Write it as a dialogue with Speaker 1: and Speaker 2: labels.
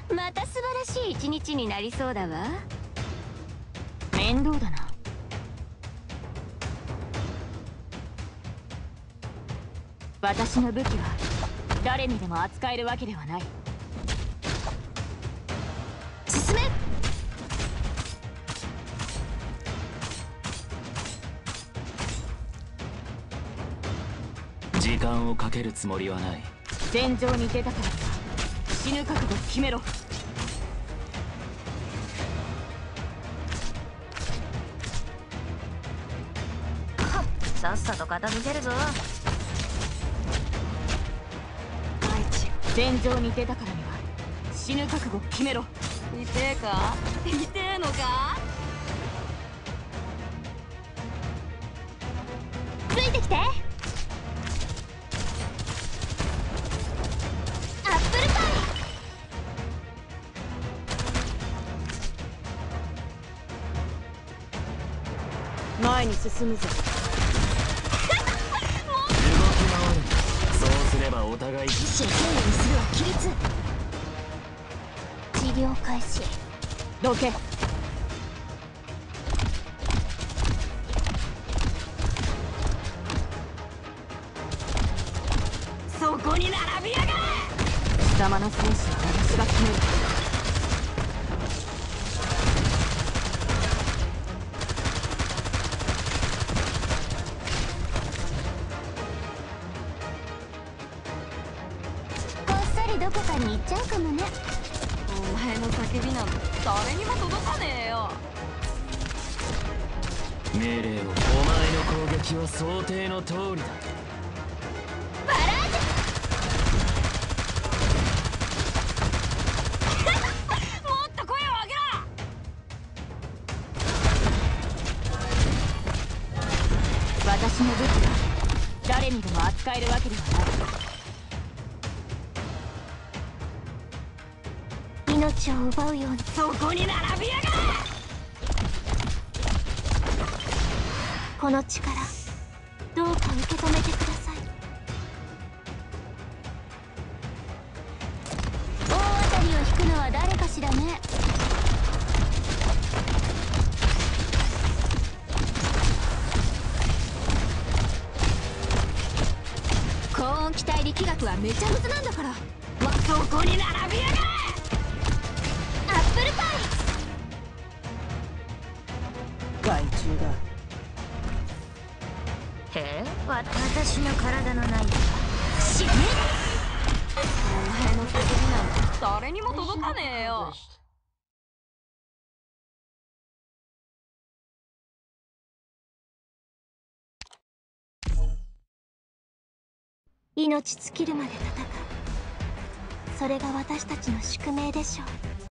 Speaker 1: また素晴らしい一日になりそうだわ。面倒だな。私の武器は誰にでも扱えるわけではない。進め。
Speaker 2: 時間をかけるつもりはない。
Speaker 1: 戦場に出たからには死ぬ覚悟決めろ。
Speaker 3: さっさと片付けるぞ。
Speaker 1: 戦場に出たからには死ぬ覚悟決めろ。
Speaker 3: 痛えか？痛えのか？
Speaker 1: ついてきて。アップルパイ。前に進むぞ。
Speaker 2: そうすればお互い
Speaker 1: 騎士を丁寧にするは規律。治療開始。どけ。そこに並びやがれ。貴様の戦士は私が決める。どこかに行っちゃうかもね。
Speaker 3: お前の叫びなんて誰にも届かねえよ。
Speaker 2: 命令を。お前の攻撃は想定の通りだ。
Speaker 1: バラージュ
Speaker 3: もっと声を上げろ。
Speaker 1: 私の武器は誰にでも扱えるわけではない。命を奪うように。そこに並びやがれ。この力どうか受け止めてください。大当たりを引くのは誰かしらね。高温気体力学はめちゃむずなんだから。そこに並びやがれ。アップルパイ。害虫だ。
Speaker 3: へえ、私の体の内容
Speaker 1: 死ね。
Speaker 3: お前の叫びなんて誰にも届かねえよ。
Speaker 1: 命尽きるまで戦う。それが私たちの宿命でしょう。